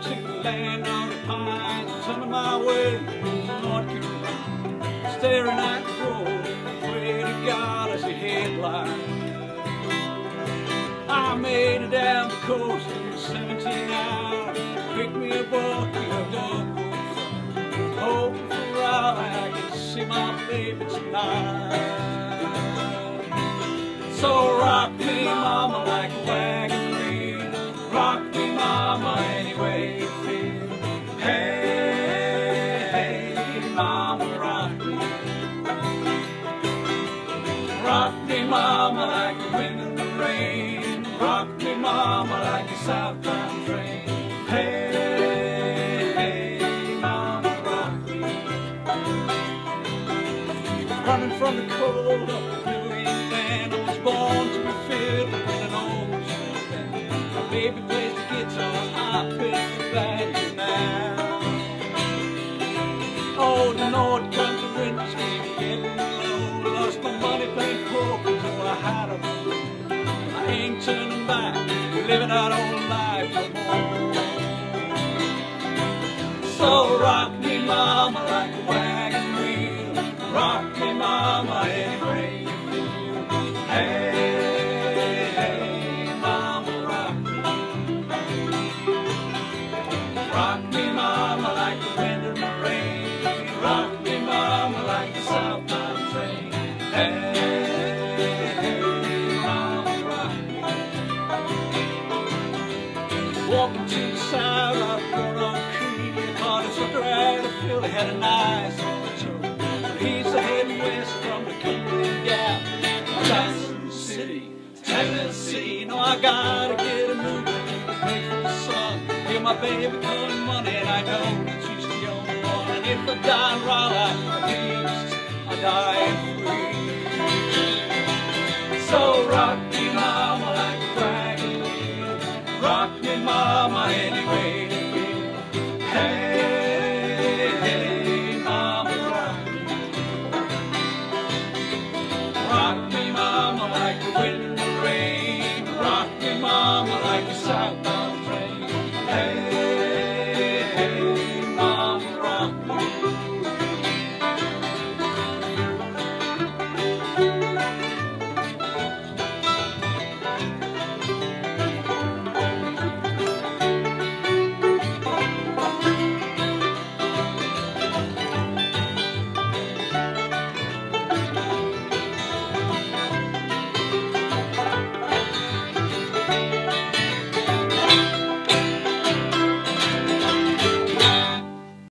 to the land of the pines, coming my way from North Carolina, staring at the road, pray to God as a headline. I made it down the coast in 17 hours, picked me a bucket of double fun, hoping for I can see my baby tonight. So rock me, mama, like a wagon wheel, rock me, mama, any way you feel. Hey, hey, mama, rock me. Rock me, mama, like the wind and the rain. Rock me, mama, like a southbound train. Hey, hey, mama, rock me. Running from the cold up the Louisiana, I was born to be filled with an old steel band. My baby plays the guitar, I pick the banjo now. Oh, the North country winter's getting low. Lost my money playing poker, so I had a move. I ain't turning back, living out old life no more. So rock me, mama, like a wagon wheel. Rock me, mama, any way you feel. Hey, hey, mama, rock me. Rock me, mama, like the wind and the rain. Rock me, mama, like the southbound train. Hey, hey, mama, rock me. Walking to the side of Roanoke Creek, hard as a drag to feel they had a nice overtoe. But he's heading west from the Cumberland Gap, Johnson City, Tennessee. No, I gotta get a moving, pay for the sun, give my baby calling money, and I know that she's the only one. And if I die in Raleigh, at least I die free. So rock me, mama, like a wagon wheel. Rock me, mama, any way